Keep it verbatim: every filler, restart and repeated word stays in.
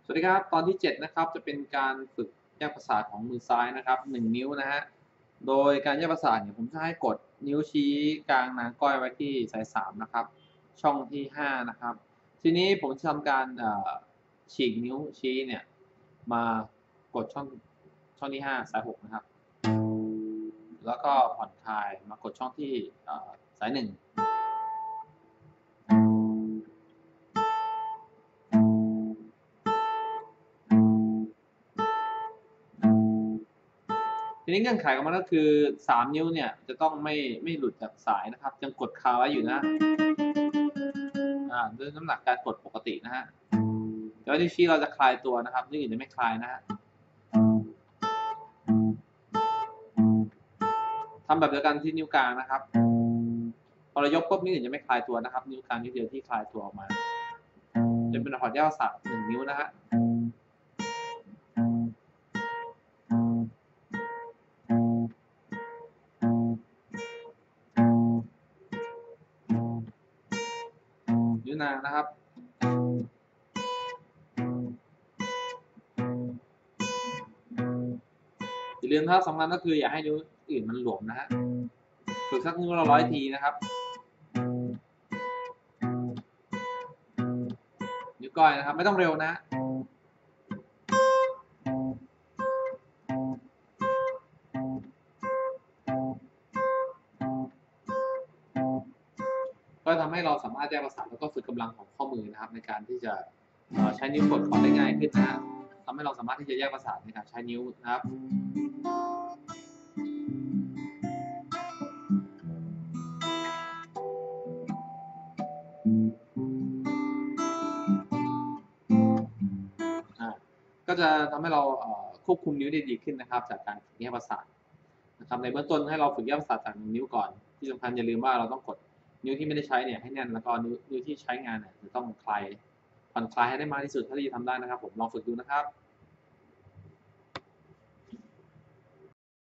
สวัสดีครับตอนที่เจ็ดนะครับจะเป็นการฝึกแยกประสาทของมือซ้ายนะครับหนึ่งนิ้วนะฮะโดยการแยกประสาทเนี่ยผมจะให้กดนิ้วชี้กลางนางก้อยไว้ที่สายสามนะครับช่องที่ห้านะครับทีนี้ผมจะทำการฉีกนิ้วชี้เนี่ยมากดช่องช่องที่ห้าสายหกนะครับแล้วก็ผ่อนคลายมากดช่องที่สายหนึ่ง ทีนี้เงื่อนไขของมันก็คือสามนิ้วเนี่ยจะต้องไม่ไม่หลุดจากสายนะครับยังกดคาไว้อยู่นะอ่าด้วยน้ำหนักการกดปกตินะฮะแล้วนิ้วชี้เราจะคลายตัวนะครับนิ้วอื่นจะไม่คลายนะฮะทำแบบเดียวกันที่นิ้วกลางนะครับพอเรายกปุ๊บนิ้วอื่นจะไม่คลายตัวนะครับนิ้วกลางนิ้วเดียวที่คลายตัวออกมาจะเป็นหอดแยกประสาทหนึ่งนิ้วนะฮะนิ้วนางนะครับอย่าลืมนะครับสำคัญก็คืออย่าให้นิ้วอื่นมันหลวมนะฮะฝึกสักนิ้วละร้อยทีนะครับนิ้วก้อยนะครับไม่ต้องเร็วนะก็ทำให้เราสามารถแยกประสาทแล้วก็ฝึกกำลังของข้อมือนะครับในการที่จะใช้นิ้วกดคอร์ดได้ง่ายขึ้นนะทำให้เราสามารถที่จะแยกประสาทในการใช้นิ้วนะครับก็จะทำให้เราควบคุมนิ้วได้ดีขึ้นนะครับจากการแยกประสาทนะครับในเบื้องต้นให้เราฝึกแยกประสาทจากหนึ่งนิ้วก่อนที่สำคัญอย่าลืมว่าเราต้องกดนิ้วที่ไม่ได้ใช้เนี่ยให้แน่นแล้วก็นิ้วนิ้วที่ใช้งานเนี่ยจะต้องคลายผ่อนคลายให้ได้มากที่สุดเท่าที่จะทำได้นะครับผมลองฝึกดูนะครับ